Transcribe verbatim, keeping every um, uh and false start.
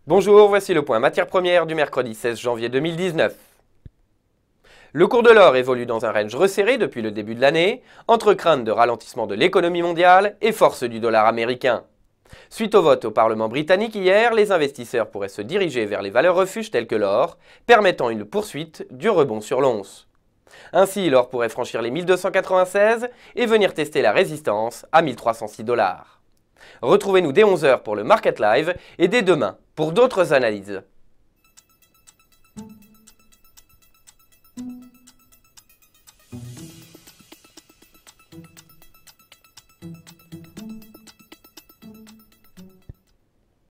Bonjour, voici le point matières premières du mercredi seize janvier deux mille dix-neuf. Le cours de l'or évolue dans un range resserré depuis le début de l'année, entre crainte de ralentissement de l'économie mondiale et force du dollar américain. Suite au vote au Parlement britannique hier, les investisseurs pourraient se diriger vers les valeurs refuges telles que l'or, permettant une poursuite du rebond sur l'once. Ainsi, l'or pourrait franchir les mille deux cent quatre-vingt-seize et venir tester la résistance à mille trois cent six dollars. Retrouvez-nous dès onze heures pour le Market Live et dès demain pour d'autres analyses.